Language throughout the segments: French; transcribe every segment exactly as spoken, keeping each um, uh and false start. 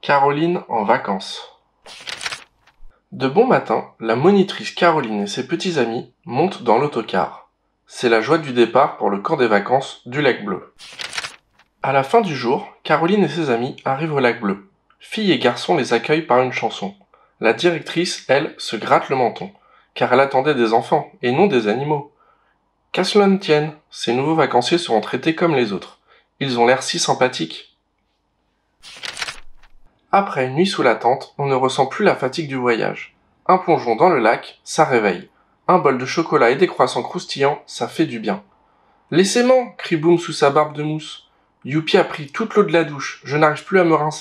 Caroline en vacances. De bon matin, la monitrice Caroline et ses petits amis montent dans l'autocar. C'est la joie du départ pour le camp des vacances du lac bleu. À la fin du jour, Caroline et ses amis arrivent au lac bleu. Filles et garçons les accueillent par une chanson. La directrice, elle, se gratte le menton, car elle attendait des enfants, et non des animaux. Qu'à cela ne tienne, ces nouveaux vacanciers seront traités comme les autres. Ils ont l'air si sympathiques. Après une nuit sous la tente, on ne ressent plus la fatigue du voyage. Un plongeon dans le lac, ça réveille. Un bol de chocolat et des croissants croustillants, ça fait du bien. « Laissez-moi » crie Boum sous sa barbe de mousse. « Youpi a pris toute l'eau de la douche, je n'arrive plus à me rincer. »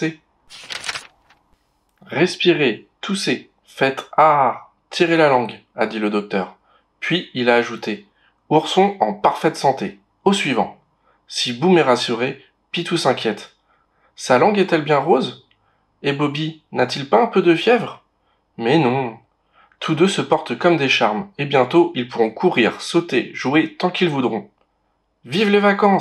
Respirez, toussez, faites « Ah !» tirez la langue, a dit le docteur. Puis il a ajouté « Ourson en parfaite santé. Au suivant. » Si Boum est rassuré, Pitou s'inquiète. « Sa langue est-elle bien rose ? Et Bobby, n'a-t-il pas un peu de fièvre ? » Mais non. Tous deux se portent comme des charmes, et bientôt ils pourront courir, sauter, jouer tant qu'ils voudront. Vive les vacances !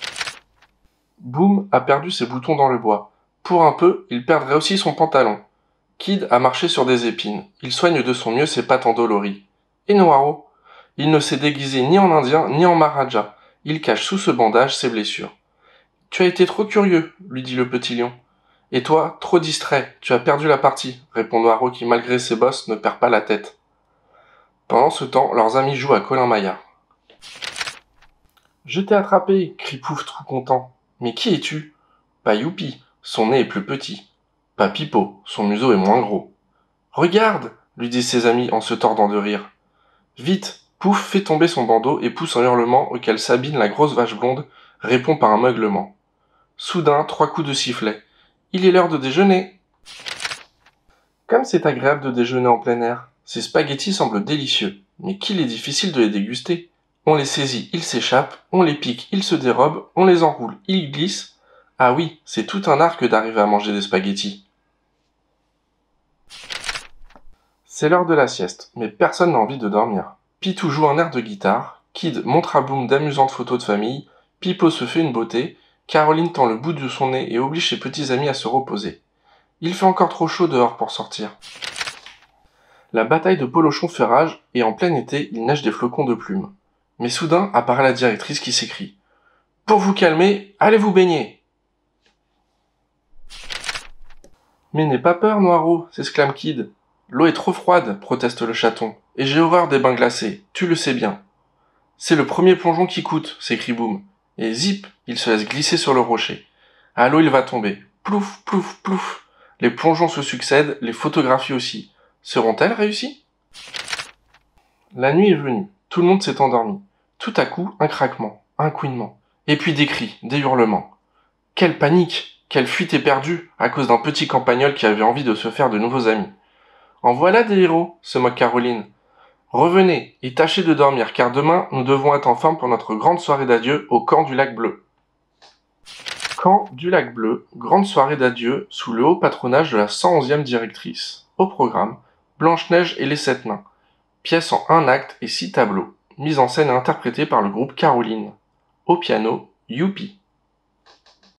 Boum a perdu ses boutons dans le bois. Pour un peu, il perdrait aussi son pantalon. Kid a marché sur des épines. Il soigne de son mieux ses pattes endolories. Et Noiro ? Il ne s'est déguisé ni en indien ni en maharaja. Il cache sous ce bandage ses blessures. « Tu as été trop curieux, » lui dit le petit lion. « Et toi, trop distrait, tu as perdu la partie, » répond Noiro qui, malgré ses bosses, ne perd pas la tête. Pendant ce temps, leurs amis jouent à Colin Maillard. « Je t'ai attrapé » crie Pouf tout content. « Mais qui es-tu » ? Pas Youpi, son nez est plus petit. Pas Pipo, son museau est moins gros. « Regarde » lui disent ses amis en se tordant de rire. Vite, Pouf fait tomber son bandeau et pousse un hurlement auquel Sabine, la grosse vache blonde, répond par un meuglement. Soudain, trois coups de sifflet. Il est l'heure de déjeuner. Comme c'est agréable de déjeuner en plein air. Ces spaghettis semblent délicieux, mais qu'il est difficile de les déguster. On les saisit, ils s'échappent, on les pique, ils se dérobent, on les enroule, ils glissent. Ah oui, c'est tout un art que d'arriver à manger des spaghettis. C'est l'heure de la sieste, mais personne n'a envie de dormir. Pitou joue un air de guitare, Kid montre à Boum d'amusantes photos de famille, Pipo se fait une beauté, Caroline tend le bout de son nez et oblige ses petits amis à se reposer. Il fait encore trop chaud dehors pour sortir. La bataille de Polochon fait rage et en plein été, il neige des flocons de plumes. Mais soudain apparaît la directrice qui s'écrie « Pour vous calmer, allez vous baigner !»« Mais n'aie pas peur, Noiro !» s'exclame Kid. « L'eau est trop froide, proteste le chaton, et j'ai horreur des bains glacés, tu le sais bien. »« C'est le premier plongeon qui coûte, s'écrie Boum. Et zip, il se laisse glisser sur le rocher. À l'eau, il va tomber. Plouf, plouf, plouf. Les plongeons se succèdent, les photographies aussi. Seront-elles réussies ? La nuit est venue. Tout le monde s'est endormi. Tout à coup, un craquement, un couinement. Et puis des cris, des hurlements. Quelle panique ! Quelle fuite éperdue à cause d'un petit campagnol qui avait envie de se faire de nouveaux amis. En voilà des héros, se moque Caroline. Revenez et tâchez de dormir, car demain, nous devons être en forme pour notre grande soirée d'adieu au camp du lac bleu. Camp du lac bleu, grande soirée d'adieu sous le haut patronage de la cent onzième directrice. Au programme, Blanche-Neige et les Sept Nains. Pièce en un acte et six tableaux. Mise en scène et interprétée par le groupe Caroline. Au piano, Youpi.